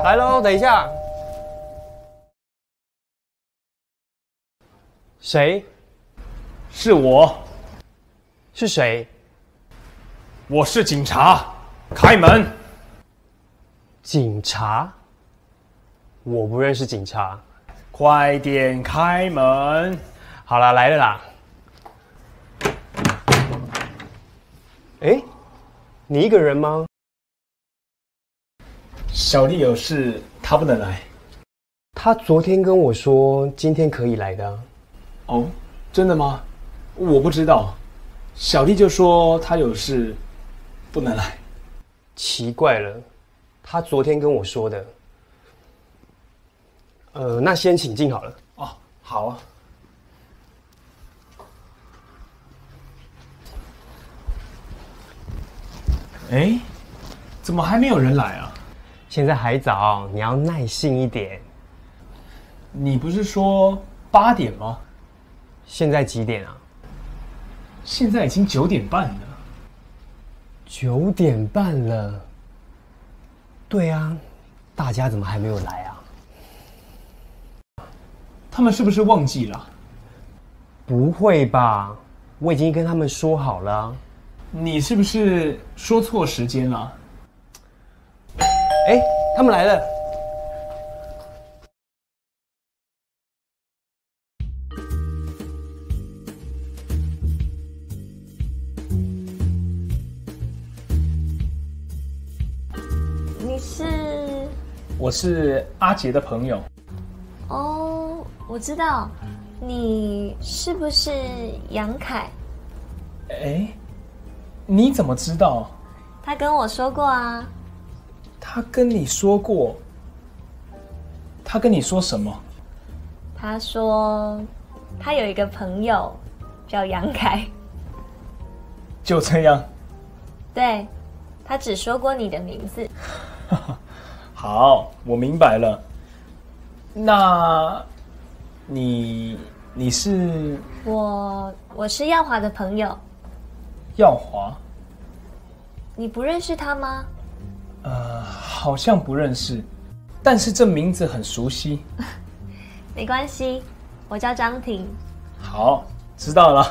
来喽，等一下。谁？ 是我。 是谁？ 我是警察，开门。 警察？我不认识警察。 快点开门。 好啦，来了啦。哎，你一个人吗？ 小弟有事，他不能来。 他昨天跟我说今天可以来的。 哦，真的吗？我不知道。小弟就说他有事，不能来。 奇怪了，他昨天跟我说的。那先请进好了。 哦，好啊。哎，怎么还没有人来啊？ 现在还早，你要耐心一点。 你不是说8点吗？ 现在几点啊？ 现在已经9点半了。 9点半了。对啊，大家怎么还没有来啊？ 他们是不是忘记了？ 不会吧，我已经跟他们说好了啊。 你是不是说错时间了？ 哎，他们来了。 你是？ 我是阿杰的朋友。 哦，我知道，你是不是杨凯？ 哎，你怎么知道？ 他跟我说过啊。 他跟你说过？他跟你说什么？ 他说他有一个朋友叫杨凯。 就这样？ 对，他只说过你的名字。 好，我明白了。那你是？ 我是耀华的朋友。 耀华？ 你不认识他吗？ 好像不认识，但是这名字很熟悉。 没关系，我叫张婷。 好，知道了。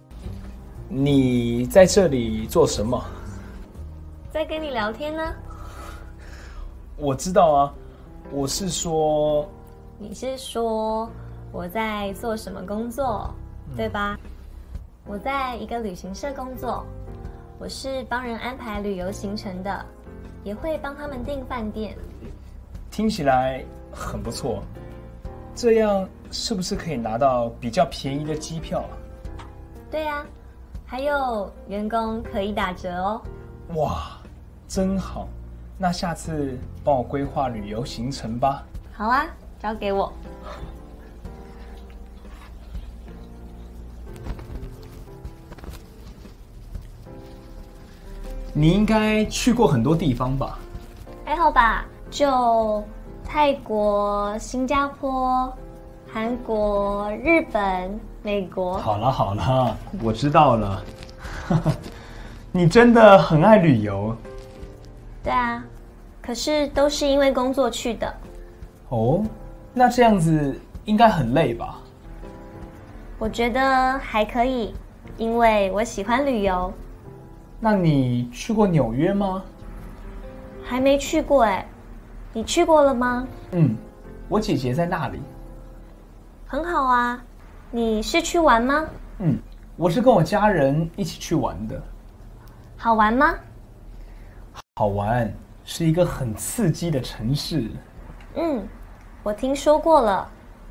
你在这里做什么？ 在跟你聊天呢。 我知道啊，我是说…… 你是说我在做什么工作，对吧？我在一个旅行社工作，我是帮人安排旅游行程的，也会帮他们订饭店。 听起来很不错，这样是不是可以拿到比较便宜的机票啊？ 对啊，还有员工可以打折哦。 哇，真好！那下次帮我规划旅游行程吧。 好啊，交给我。 你应该去过很多地方吧？ 还好吧，就泰国、新加坡、韩国、日本、美国。 好了好了，我知道了。你真的很爱旅游。 对啊，可是都是因为工作去的。 哦，那这样子应该很累吧？ 我觉得还可以，因为我喜欢旅游。 那你去过纽约吗？ 还没去过哎，你去过了吗？ 我姐姐在那里。 很好啊，你是去玩吗？ 我是跟我家人一起去玩的。 好玩吗？ 好玩，是一个很刺激的城市。 我听说过了。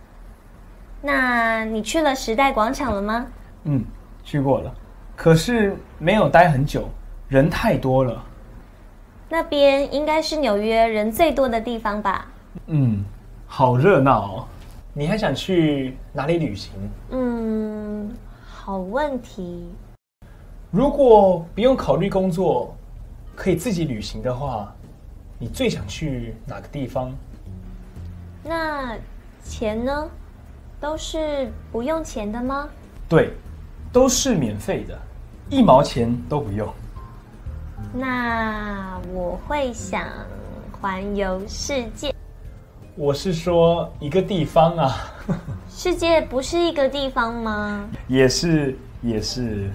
那你去了时代广场了吗？ 去过了，可是没有待很久，人太多了。 那边应该是纽约人最多的地方吧？ 好热闹哦。你还想去哪里旅行？ 好问题。 如果不用考虑工作，可以自己旅行的话，你最想去哪个地方？ 那钱呢？都是不用钱的吗？ 对，都是免费的，1毛钱都不用。 那我会想环游世界。 我是说一个地方啊。 世界不是一个地方吗？ 也是，也是。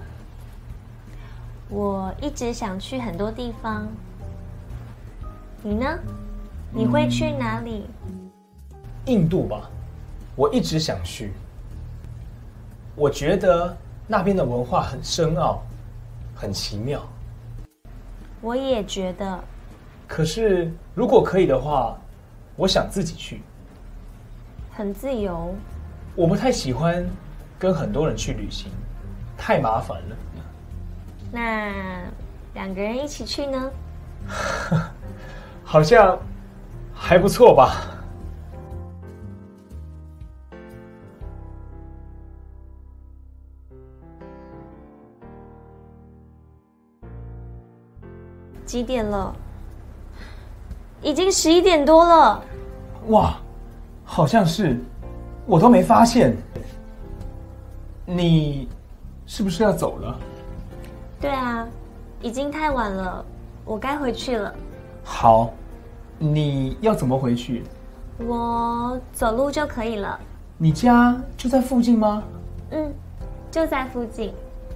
我一直想去很多地方。你呢？你会去哪里？ 印度吧，我一直想去。我觉得那边的文化很深奥，很奇妙。 我也觉得。 可是如果可以的话，我想自己去。 很自由。 我不太喜欢跟很多人去旅行，太麻烦了。 那2个人一起去呢？ 好像还不错吧。 几点了？已经11点多了。 哇，好像是，我都没发现。你是不是要走了？ 对啊，已经太晚了，我该回去了。 好，你要怎么回去？ 我走路就可以了。 你家就在附近吗？ 嗯，就在附近。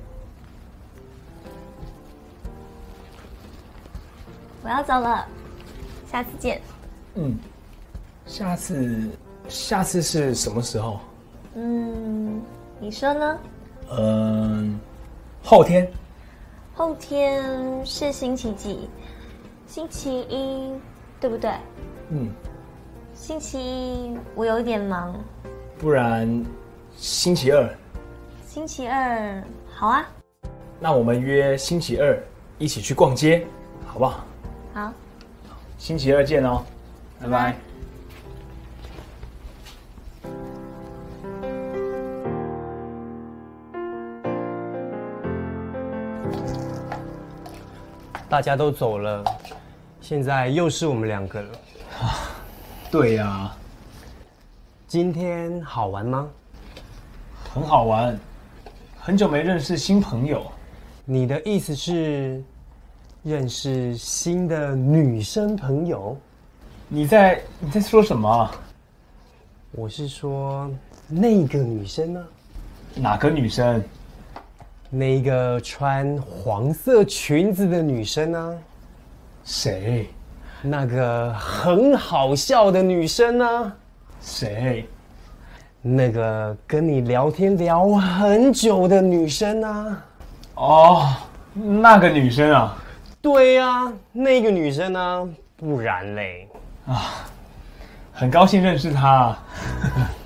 我要走了，下次见。 嗯，下次是什么时候？ 你说呢？ 后天。 后天是星期几？星期一，对不对？星期一我有点忙。 不然星期二。 星期二，好啊。 那我们约星期二一起去逛街，好不好？ 好。 星期二见哦，拜拜。 大家都走了，现在又是我们2个了。 对呀。 今天好玩吗？ 很好玩，很久没认识新朋友。 你的意思是认识新的女生朋友？ 你在说什么？ 我是说那个女生呢？ 哪个女生？ 那个穿黄色裙子的女生啊？ 谁？ 那个很好笑的女生啊？ 谁？ 那个跟你聊天聊很久的女生啊？ 哦，那个女生啊？ 对呀，那个女生啊，不然嘞？ 很高兴认识她。